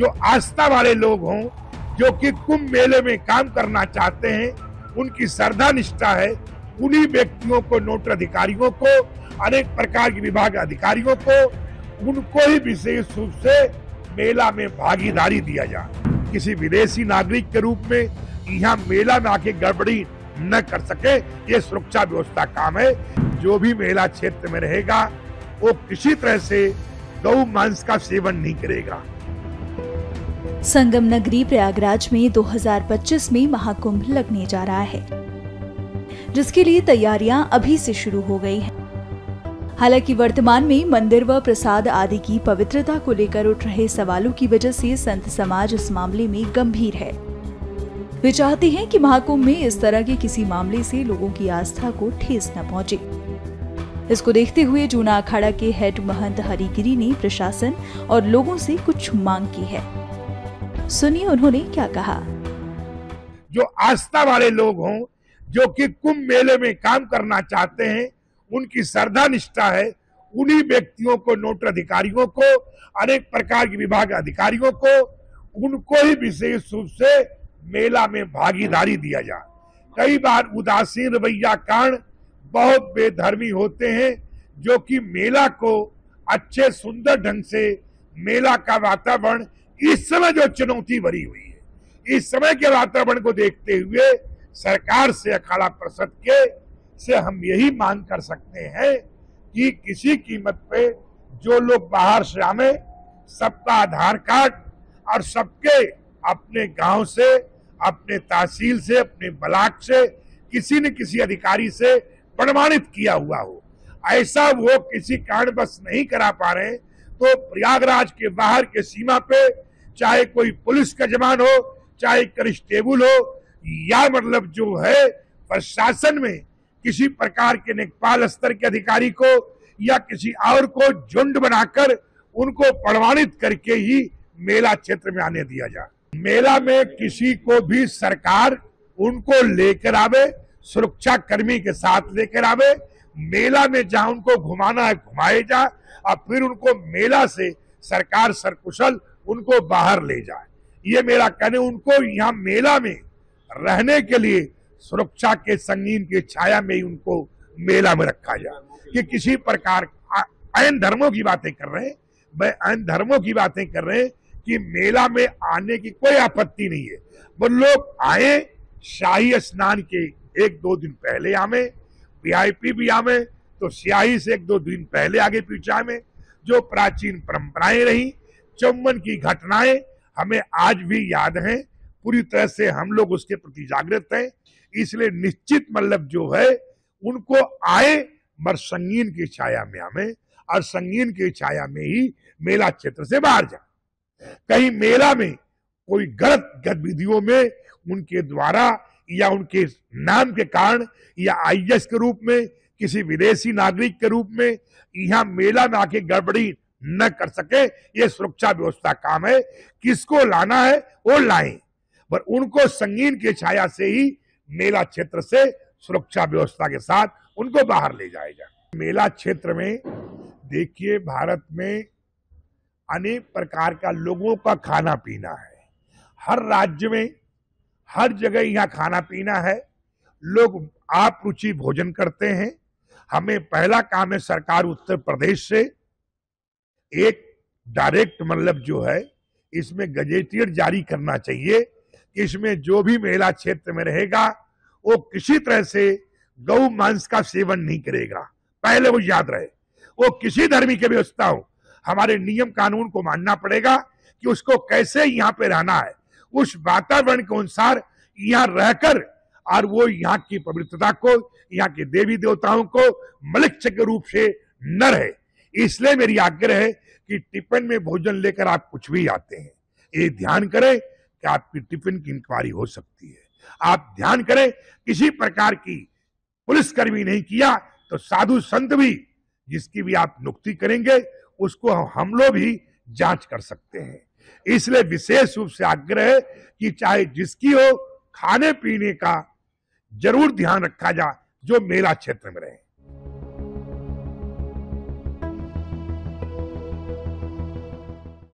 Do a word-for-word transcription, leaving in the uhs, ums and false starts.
जो आस्था वाले लोग हों, जो कि कुंभ मेले में काम करना चाहते हैं, उनकी श्रद्धा निष्ठा है, उन्हीं व्यक्तियों को, नोट अधिकारियों को, अनेक प्रकार के विभाग अधिकारियों को, उनको ही विशेष रूप से मेला में भागीदारी दिया जाए। किसी विदेशी नागरिक के रूप में यहाँ मेला में आके गड़बड़ी न कर सके, ये सुरक्षा व्यवस्था काम है। जो भी मेला क्षेत्र में रहेगा वो किसी तरह से गौ मांस का सेवन नहीं करेगा। संगम नगरी प्रयागराज में दो हज़ार पच्चीस में महाकुंभ लगने जा रहा है, जिसके लिए तैयारियां अभी से शुरू हो गई हैं। हालांकि वर्तमान में मंदिर व प्रसाद आदि की पवित्रता को लेकर उठ रहे सवालों की वजह से संत समाज इस मामले में गंभीर है। वे चाहते हैं कि महाकुंभ में इस तरह के किसी मामले से लोगों की आस्था को ठेस न पहुंचे। इसको देखते हुए जूना अखाड़ा के हेड महंत हरिगिरी ने प्रशासन और लोगों से कुछ मांग की है। सुनिए उन्होंने क्या कहा। जो आस्था वाले लोग हों, जो कि कुंभ मेले में काम करना चाहते हैं, उनकी श्रद्धा निष्ठा है, उन्हीं व्यक्तियों को, नोट अधिकारियों को, अनेक प्रकार के विभाग अधिकारियों को, उनको ही विशेष रूप से मेला में भागीदारी दिया जाए। कई बार उदासीन रवैया कारण बहुत बेधर्मी होते हैं, जो कि मेला को अच्छे सुंदर ढंग से, मेला का वातावरण इस समय जो चुनौती भरी हुई है, इस समय के वातावरण को देखते हुए सरकार से, अखाड़ा परिषद के से हम यही मांग कर सकते हैं कि किसी कीमत पे जो लोग बाहर से आवे, सबका आधार कार्ड और सबके अपने गांव से, अपने तहसील से, अपने ब्लॉक से, किसी न किसी अधिकारी से प्रमाणित किया हुआ हो। ऐसा वो किसी कारणवश नहीं करा पा रहे तो प्रयागराज के बाहर के सीमा पे चाहे कोई पुलिस का जवान हो, चाहे कांस्टेबल हो, या मतलब जो है प्रशासन में किसी प्रकार के लेखपाल स्तर के अधिकारी को या किसी और को झुंड बनाकर उनको प्रमाणित करके ही मेला क्षेत्र में आने दिया जाए। मेला में किसी को भी सरकार उनको लेकर आवे, सुरक्षा कर्मी के साथ लेकर आवे, मेला में जहां उनको घुमाना है घुमाए जाए और फिर उनको मेला से सरकार सरकुशल उनको बाहर ले जाए। ये मेरा कहने, उनको यहाँ मेला में रहने के लिए सुरक्षा के संगीन की छाया में ही उनको मेला में रखा जाए। कि किसी प्रकार अन धर्मों की बातें कर रहे हैं, वह अन धर्मों की बातें कर रहे हैं कि मेला में आने की कोई आपत्ति नहीं है। वो लोग आए, शाही स्नान के एक दो दिन पहले आवे, वीआईपी भी आवे तो स्याही से एक दो दिन पहले आगे पीछे आवे। जो प्राचीन परंपराएं रही, चौवन की घटनाएं हमें आज भी याद हैं, पूरी तरह से हम लोग उसके प्रति जागृत हैं। इसलिए निश्चित मतलब जो है उनको आए, मगर संगीन की छाया में आवे और संगीन की छाया में ही मेला क्षेत्र से बाहर जाए। कहीं मेला में कोई गलत गतिविधियों में उनके द्वारा या उनके नाम के कारण या आईएएस के रूप में, किसी विदेशी नागरिक के रूप में यहाँ मेला में आके गड़बड़ी न कर सके, ये सुरक्षा व्यवस्था काम है। किसको लाना है वो लाएं, पर उनको संगीन की छाया से ही मेला क्षेत्र से सुरक्षा व्यवस्था के साथ उनको बाहर ले जाएगा। मेला क्षेत्र में देखिए, भारत में अनेक प्रकार का लोगों का खाना पीना है। हर राज्य में, हर जगह यहाँ खाना पीना है। लोग आप रुचि भोजन करते हैं। हमें पहला काम है, सरकार उत्तर प्रदेश से एक डायरेक्ट मतलब जो है इसमें गजेटियर जारी करना चाहिए कि इसमें जो भी मेला क्षेत्र में रहेगा वो किसी तरह से गौ मांस का सेवन नहीं करेगा। पहले वो याद रहे, वो किसी धर्मी की व्यवस्था हो, हमारे नियम कानून को मानना पड़ेगा कि उसको कैसे यहाँ पे रहना है, उस वातावरण के अनुसार यहाँ रहकर, और वो यहाँ की पवित्रता को, यहाँ के देवी देवताओं को मलक्ष्य के रूप से न रहे। इसलिए मेरी आग्रह है कि टिफिन में भोजन लेकर आप कुछ भी आते हैं, ये ध्यान करें कि आपकी टिफिन की इंक्वायरी हो सकती है। आप ध्यान करें, किसी प्रकार की पुलिसकर्मी नहीं किया तो साधु संत भी, जिसकी भी आप नियुक्ति करेंगे उसको हम लोग भी जांच कर सकते हैं। इसलिए विशेष रूप से आग्रह है कि चाहे जिसकी हो, खाने पीने का जरूर ध्यान रखा जाए जो मेला क्षेत्र में रहे।